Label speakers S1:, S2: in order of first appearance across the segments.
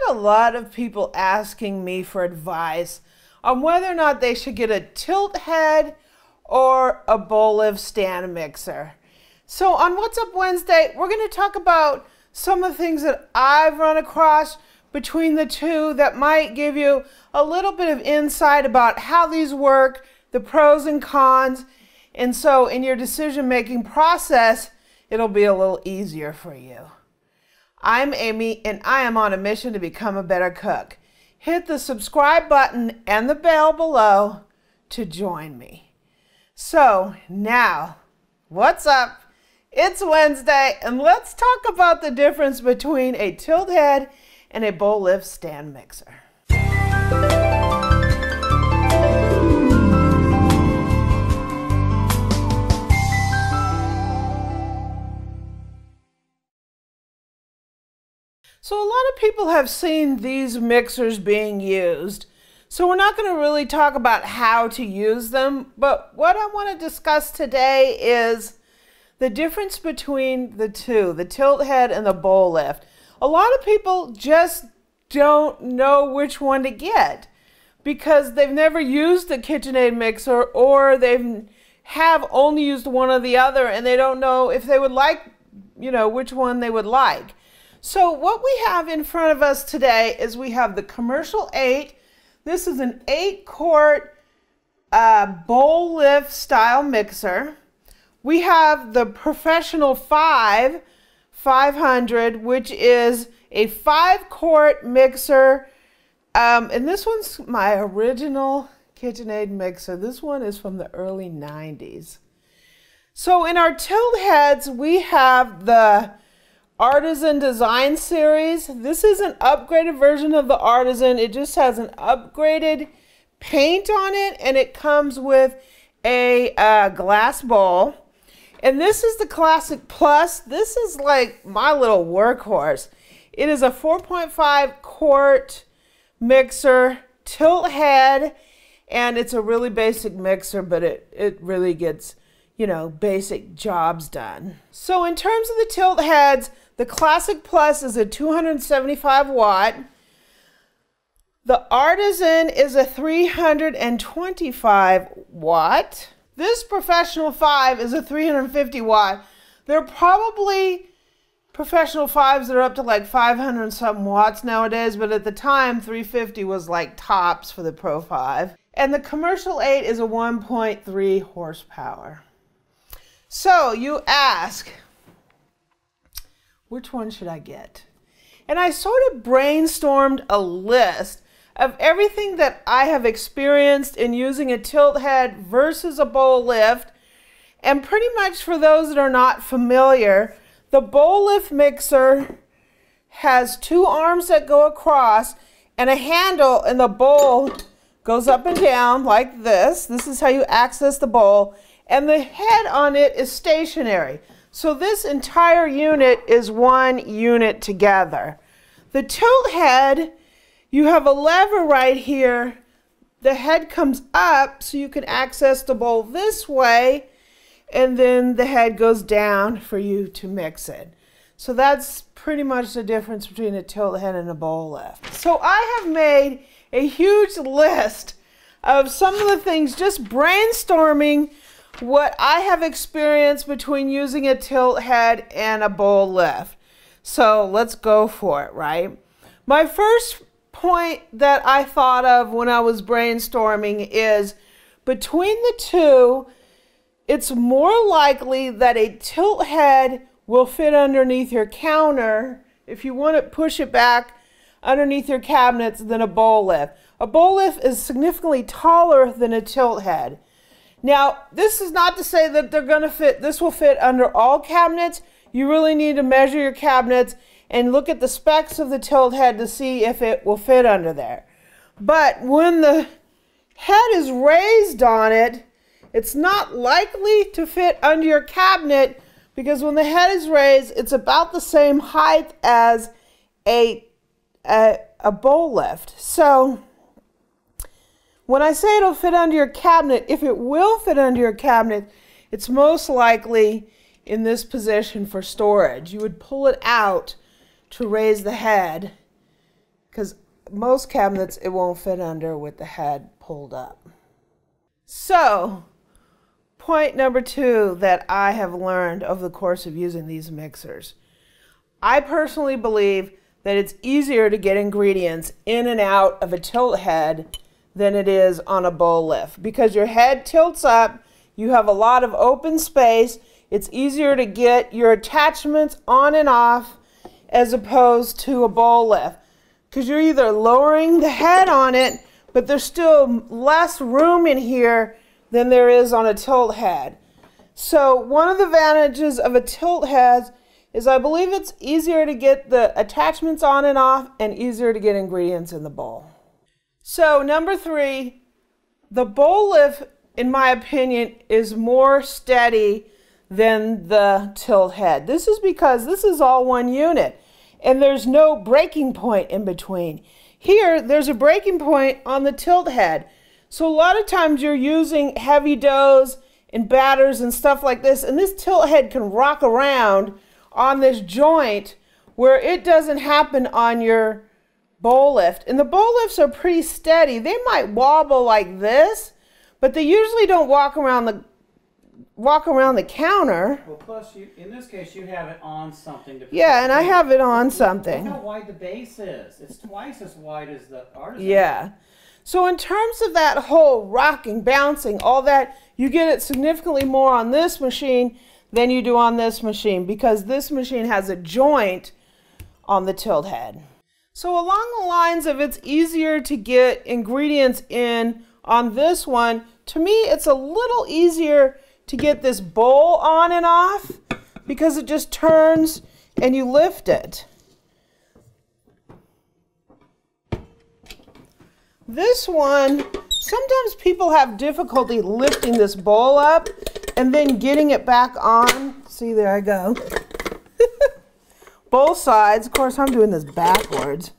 S1: a lot of people asking me for advice on whether or not they should get a tilt head or a bowl lift stand mixer. So on What's Up Wednesday, we're going to talk about some of the things that I've run across between the two that might give you a little bit of insight about how these work, the pros and cons, and so in your decision-making process, it'll be a little easier for you. I'm Amy, and I am on a mission to become a better cook. Hit the subscribe button and the bell below to join me. So now, what's up? It's Wednesday, and let's talk about the difference between a tilt head and a bowl lift stand mixer. So a lot of people have seen these mixers being used. So we're not going to really talk about how to use them, but what I want to discuss today is the difference between the two, the tilt head and the bowl lift. A lot of people just don't know which one to get because they've never used a KitchenAid mixer, or they have only used one or the other and they don't know if they would like, which one they would like. So what we have in front of us today is we have the Commercial 8. This is an 8-quart bowl lift style mixer. We have the Professional 500, which is a 5-quart mixer. And this one's my original KitchenAid mixer. This one is from the early 90s. So in our tilt heads, we have the Artisan Design Series. This is an upgraded version of the Artisan. It just has an upgraded paint on it, and it comes with a glass bowl. And this is the Classic Plus. This is like my little workhorse. It is a 4.5 quart mixer, tilt head, and it's a really basic mixer, but it really gets, basic jobs done. So in terms of the tilt heads, the Classic Plus is a 275 watt. The Artisan is a 325 watt. This Professional 5 is a 350 watt. There are probably Professional 5s that are up to like 500 and something watts nowadays, but at the time 350 was like tops for the Pro 5. And the Commercial 8 is a 1.3 horsepower. So you ask, which one should I get? And I sort of brainstormed a list of everything that I have experienced in using a tilt head versus a bowl lift. And pretty much for those that are not familiar, the bowl lift mixer has two arms that go across and a handle, and the bowl goes up and down like this. This is how you access the bowl. And the head on it is stationary. So this entire unit is one unit together. The tilt head, you have a lever right here. The head comes up so you can access the bowl this way, and then the head goes down for you to mix it. So that's pretty much the difference between a tilt head and a bowl lift. So I have made a huge list of some of the things, just brainstorming what I have experienced between using a tilt head and a bowl lift. So let's go for it, right? My first point that I thought of when I was brainstorming is between the two, it's more likely that a tilt head will fit underneath your counter if you want to push it back underneath your cabinets than a bowl lift. A bowl lift is significantly taller than a tilt head. Now, this is not to say that they're going to fit, this will fit under all cabinets. You really need to measure your cabinets and look at the specs of the tilt head to see if it will fit under there. But when the head is raised on it, it's not likely to fit under your cabinet, because when the head is raised, it's about the same height as a bowl lift. So when I say it'll fit under your cabinet, if it will fit under your cabinet, it's most likely in this position for storage. You would pull it out to raise the head because most cabinets it won't fit under with the head pulled up. So, point number 2 that I have learned over the course of using these mixers. I personally believe that it's easier to get ingredients in and out of a tilt head than it is on a bowl lift. Because your head tilts up, you have a lot of open space, it's easier to get your attachments on and off as opposed to a bowl lift. Because you're either lowering the head on it, but there's still less room in here than there is on a tilt head. So one of the advantages of a tilt head is I believe it's easier to get the attachments on and off and easier to get ingredients in the bowl. So number 3, the bowl lift, in my opinion, is more steady than the tilt head. This is because this is all one unit and there's no breaking point in between. Here, there's a breaking point on the tilt head. So a lot of times you're using heavy doughs and batters and stuff like this, and this tilt head can rock around on this joint where it doesn't happen on your bowl lift. And the bowl lifts are pretty steady. They might wobble like this, but they usually don't walk around the counter.
S2: Well, plus, in this case, you have it on something.
S1: Yeah, and I have it on something.
S2: Look how wide the base is. It's twice as wide as the artisan.
S1: Yeah. So in terms of that whole rocking, bouncing, all that, you get it significantly more on this machine than you do on this machine because this machine has a joint on the tilt head. So along the lines of it's easier to get ingredients in on this one, to me it's a little easier to get this bowl on and off because it just turns and you lift it. This one, sometimes people have difficulty lifting this bowl up and then getting it back on. See, there I go. Both sides. Of course, I'm doing this backwards.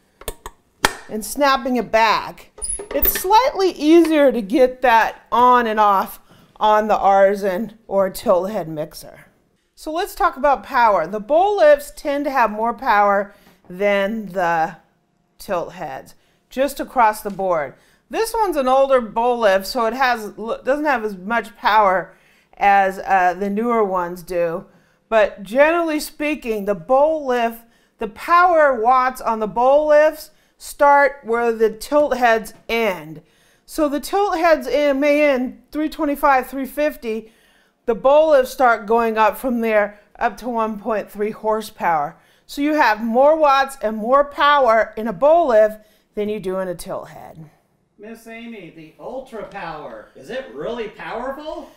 S1: And snapping it back. It's slightly easier to get that on and off on the artisan or tilt head mixer. So let's talk about power. The bowl lifts tend to have more power than the tilt heads, just across the board. This one's an older bowl lift, so it doesn't have as much power as the newer ones do. But generally speaking, the bowl lift, the power watts on the bowl lifts start where the tilt heads end. So the tilt heads may end 325, 350. The bowl lifts start going up from there up to 1.3 horsepower. So you have more watts and more power in a bowl lift than you do in a tilt head.
S2: Miss Amy, the Ultra Power, is it really powerful?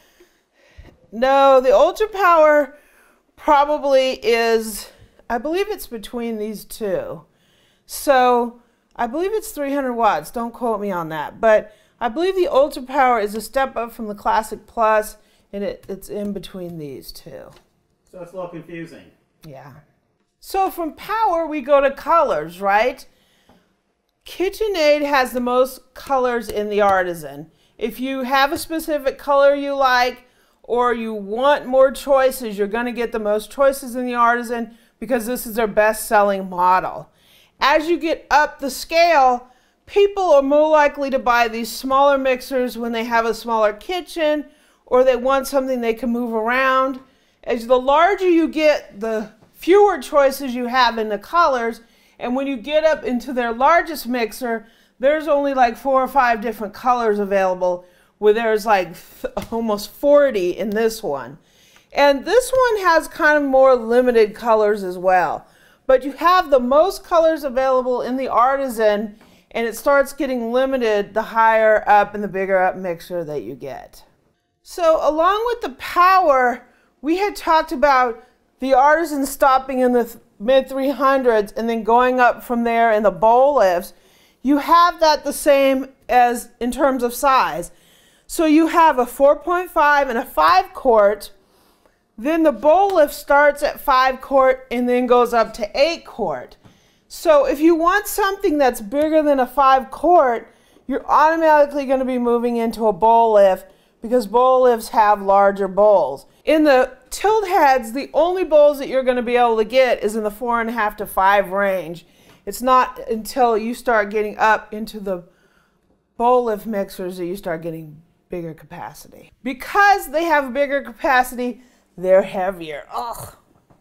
S1: No, the Ultra Power probably is, I believe it's between these two. So I believe it's 300 watts, don't quote me on that. But I believe the Ultra Power is a step up from the Classic Plus, and it's in between these two.
S2: So it's a little confusing.
S1: Yeah. So from power, we go to colors, right? KitchenAid has the most colors in the artisan. If you have a specific color you like, or you want more choices, you're going to get the most choices in the artisan because this is their best-selling model. As you get up the scale, people are more likely to buy these smaller mixers when they have a smaller kitchen or they want something they can move around. As the larger you get, the fewer choices you have in the colors, and when you get up into their largest mixer, there's only like 4 or 5 different colors available, where there's like almost 40 in this one. And this one has kind of more limited colors as well. But you have the most colors available in the artisan, and it starts getting limited the higher up and the bigger up mixer that you get. So along with the power, we had talked about the artisan stopping in the mid 300s and then going up from there in the bowl lifts. You have that the same as in terms of size. So you have a 4.5 and a 5 quart. Then the bowl lift starts at 5 quart and then goes up to 8 quart. So if you want something that's bigger than a 5 quart, you're automatically going to be moving into a bowl lift because bowl lifts have larger bowls. In the tilt heads, the only bowls that you're going to be able to get is in the 4.5 to 5 range. It's not until you start getting up into the bowl lift mixers that you start getting bigger capacity. Because they have bigger capacity, they're heavier. Ugh.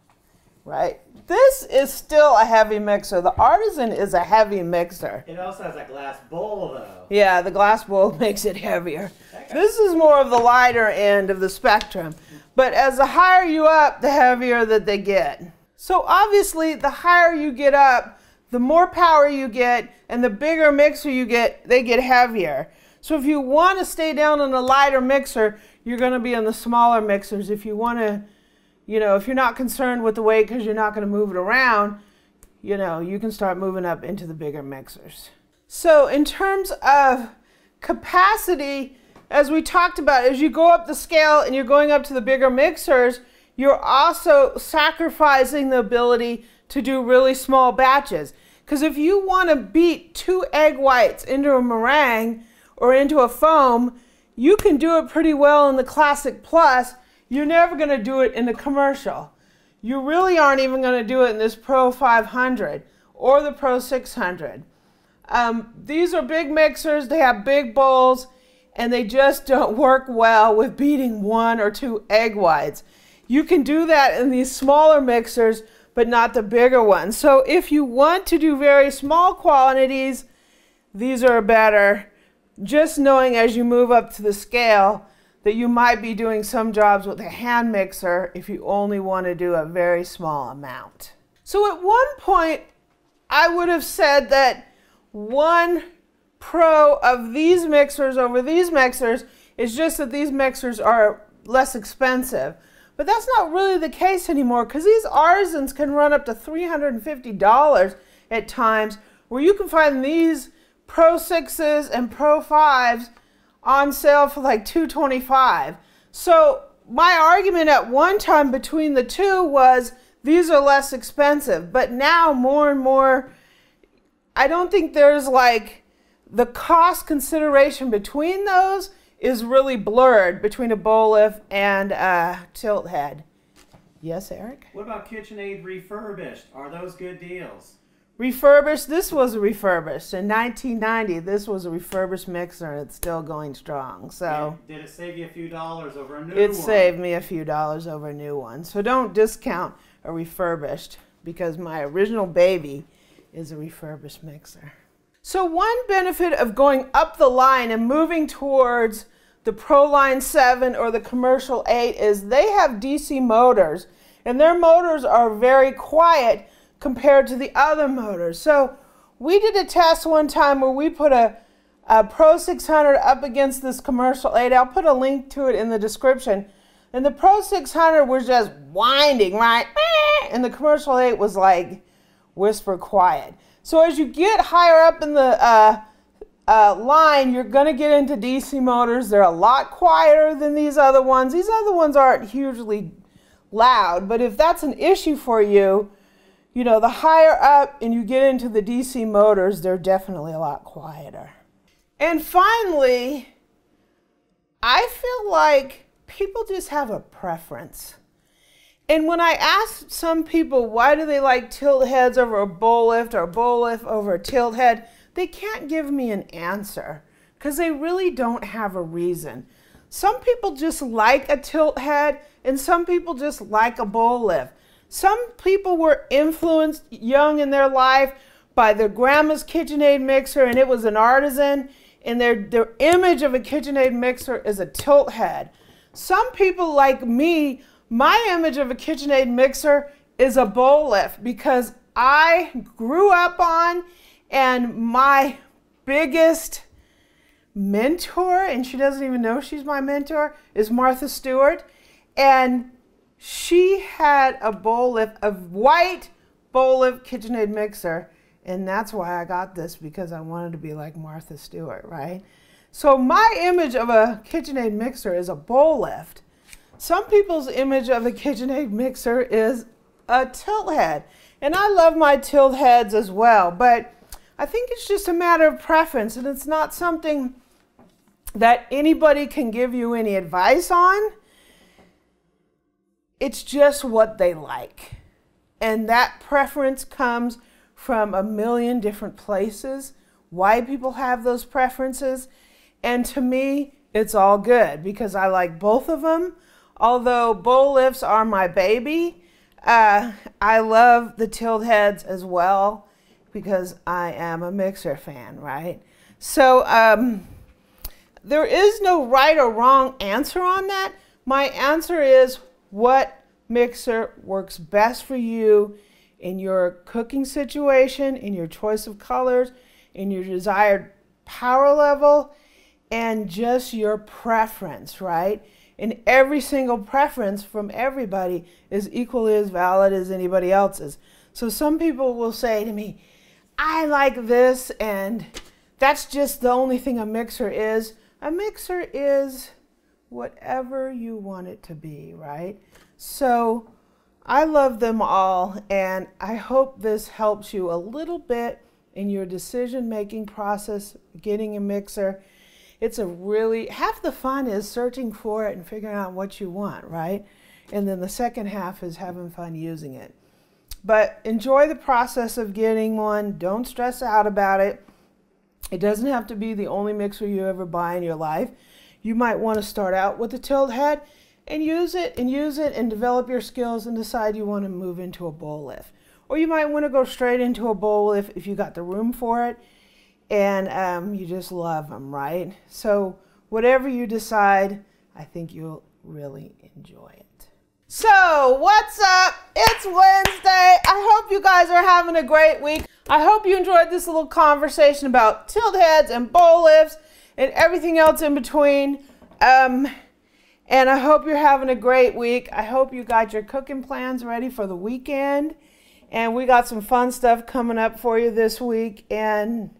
S1: Right? This is still a heavy mixer. The Artisan is a heavy mixer.
S2: It also has a glass bowl, though.
S1: Yeah, the glass bowl makes it heavier. This is more of the lighter end of the spectrum. But as the higher you up, the heavier that they get. So obviously, the higher you get up, the more power you get, and the bigger mixer you get, they get heavier. So if you want to stay down on a lighter mixer, you're going to be on the smaller mixers. If you want to, if you're not concerned with the weight because you're not going to move it around, you can start moving up into the bigger mixers. So in terms of capacity, as we talked about, as you go up the scale and you're going up to the bigger mixers, you're also sacrificing the ability to do really small batches. Because if you want to beat 2 egg whites into a meringue or into a foam, you can do it pretty well in the Classic Plus. You're never going to do it in the commercial. You really aren't even going to do it in this Pro 500 or the Pro 600. These are big mixers, they have big bowls, and they just don't work well with beating 1 or 2 egg whites. You can do that in these smaller mixers, but not the bigger ones. So if you want to do very small quantities, these are better. Just knowing as you move up to the scale that you might be doing some jobs with a hand mixer if you only want to do a very small amount. So at one point, I would have said that one pro of these mixers over these mixers is just that these mixers are less expensive. But that's not really the case anymore, because these Artisans can run up to $350 at times, where you can find these Pro 6s and Pro 5s on sale for like $225. So my argument at one time between the two was these are less expensive, but now more and more, I don't think there's like the cost consideration between those is really blurred between a bowl lift and a tilt head. Yes, Eric?
S2: What about KitchenAid refurbished? Are those good deals?
S1: Refurbished, this was refurbished. In 1990, this was a refurbished mixer, and it's still going strong. So
S2: did it save you a few dollars over a new one?
S1: It saved me a few dollars over a new one. So don't discount a refurbished, because my original baby is a refurbished mixer. So one benefit of going up the line and moving towards the ProLine 7 or the Commercial 8 is they have DC motors, and their motors are very quiet compared to the other motors. So we did a test one time where we put a Pro 600 up against this Commercial 8. I'll put a link to it in the description. And the Pro 600 was just winding, right? And the Commercial 8 was like whisper quiet. So as you get higher up in the line, you're going to get into DC motors. They're a lot quieter than these other ones. These other ones aren't hugely loud, but if that's an issue for you, the higher up and you get into the DC motors, they're definitely a lot quieter. And finally, I feel like people just have a preference. And when I ask some people why do they like tilt heads over a bowl lift or a bowl lift over a tilt head, they can't give me an answer because they really don't have a reason. Some people just like a tilt head and some people just like a bowl lift. Some people were influenced young in their life by their grandma's KitchenAid mixer, and it was an Artisan, and their image of a KitchenAid mixer is a tilt head. Some people like me, my image of a KitchenAid mixer is a bowl lift because I grew up on, and my biggest mentor, and she doesn't even know she's my mentor, is Martha Stewart. And she had a bowl lift, a white bowl lift KitchenAid mixer, and that's why I got this, because I wanted to be like Martha Stewart, right? So my image of a KitchenAid mixer is a bowl lift. Some people's image of a KitchenAid mixer is a tilt head, and I love my tilt heads as well, but I think it's just a matter of preference, and it's not something that anybody can give you any advice on. It's just what they like. And that preference comes from a million different places, why people have those preferences. And to me, it's all good because I like both of them. Although bowl lifts are my baby, I love the tilt heads as well because I am a mixer fan, right? So there is no right or wrong answer on that. My answer is what mixer works best for you in your cooking situation, in your choice of colors, in your desired power level, and just your preference, right? And every single preference from everybody is equally as valid as anybody else's. So some people will say to me, I like this, and that's just the only thing a mixer is. A mixer is whatever you want it to be, right? So I love them all, and I hope this helps you a little bit in your decision-making process, getting a mixer. It's a really, half the fun is searching for it and figuring out what you want, right? And then the second half is having fun using it. But enjoy the process of getting one. Don't stress out about it. It doesn't have to be the only mixer you ever buy in your life. You might want to start out with a tilt head and use it and develop your skills and decide you want to move into a bowl lift. Or you might want to go straight into a bowl lift if you got the room for it. And you just love them, right? So whatever you decide, I think you'll really enjoy it. So what's up? It's Wednesday. I hope you guys are having a great week. I hope you enjoyed this little conversation about tilt heads and bowl lifts and everything else in between. And I hope you're having a great week. I hope you got your cooking plans ready for the weekend. And we got some fun stuff coming up for you this week and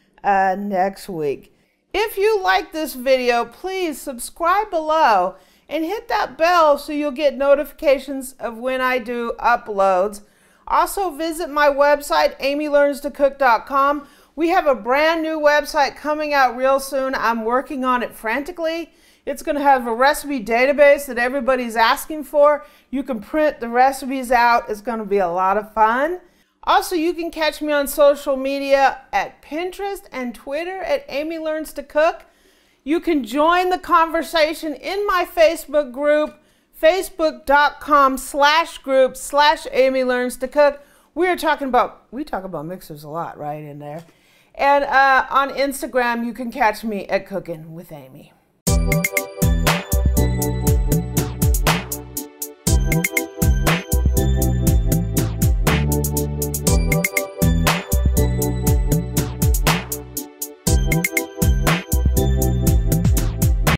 S1: next week. If you like this video, please subscribe below and hit that bell so you'll get notifications of when I do uploads. Also visit my website, amylearnstocook.com. We have a brand new website coming out real soon. I'm working on it frantically. It's going to have a recipe database that everybody's asking for. You can print the recipes out. It's going to be a lot of fun. Also, you can catch me on social media at Pinterest and Twitter at Amy Learns to Cook. You can join the conversation in my Facebook group, facebook.com/group/Amy Learns to Cook. We talk about mixers a lot, right, in there. And on Instagram, you can catch me at Cooking with Amy.